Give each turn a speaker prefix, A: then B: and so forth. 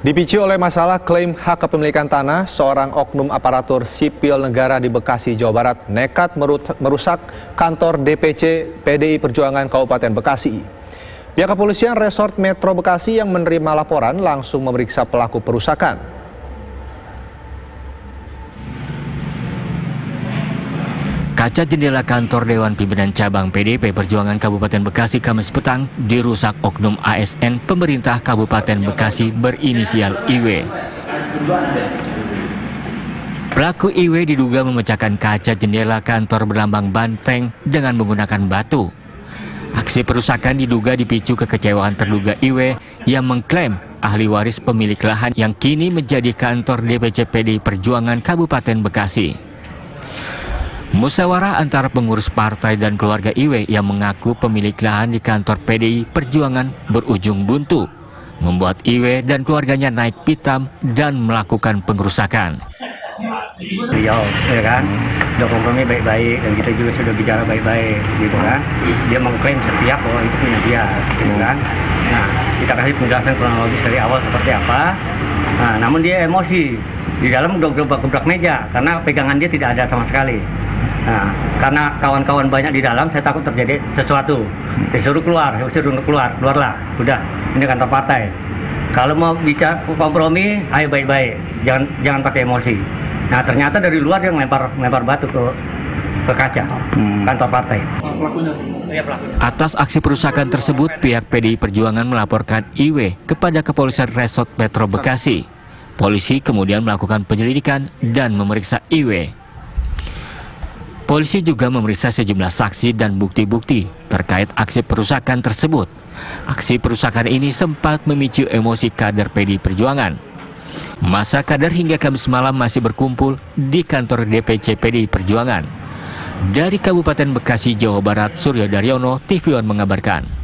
A: Dipicu oleh masalah klaim hak kepemilikan tanah, seorang oknum aparatur sipil negara di Bekasi, Jawa Barat nekat merusak kantor DPC PDI Perjuangan Kabupaten Bekasi. Pihak kepolisian Resort Metro Bekasi yang menerima laporan langsung memeriksa pelaku perusakan.
B: Kaca jendela kantor Dewan Pimpinan Cabang PDIP Perjuangan Kabupaten Bekasi Kamis petang dirusak oknum ASN pemerintah Kabupaten Bekasi berinisial IW. Pelaku IW diduga memecahkan kaca jendela kantor berlambang banteng dengan menggunakan batu. Aksi perusakan diduga dipicu kekecewaan terduga IW yang mengklaim ahli waris pemilik lahan yang kini menjadi kantor DPC PDI Perjuangan Kabupaten Bekasi. Musyawarah antara pengurus partai dan keluarga IW yang mengaku pemilik lahan di kantor PDI Perjuangan berujung buntu, membuat IW dan keluarganya naik pitam dan melakukan pengerusakan.
C: Beliau, ya kan, sudah kompromi baik-baik dan kita juga sudah bicara baik-baik, gitu kan. Dia mengklaim setiap bahwa itu punya dia, gitu kan. Nah, kita kasih penjelasan kronologis dari awal seperti apa. Nah, namun dia emosi. Di dalam udah gebrak-gebrak meja karena pegangan dia tidak ada sama sekali. Nah, karena kawan-kawan banyak di dalam, saya takut terjadi sesuatu. Disuruh keluar, keluarlah. Udah, ini kantor partai. Kalau mau bicara kompromi, ayo baik-baik, jangan pakai emosi. Nah, ternyata dari luar dia lempar batu ke kaca kantor partai.
B: Atas aksi perusakan tersebut, pihak PDI Perjuangan melaporkan IW kepada Kepolisian Resort Metro Bekasi. Polisi kemudian melakukan penyelidikan dan memeriksa IW. Polisi juga memeriksa sejumlah saksi dan bukti-bukti terkait aksi perusakan tersebut. Aksi perusakan ini sempat memicu emosi kader PDI Perjuangan. Masa kader hingga Kamis malam masih berkumpul di kantor DPC PDI Perjuangan. Dari Kabupaten Bekasi, Jawa Barat, Suryo Daryono, TV One mengabarkan.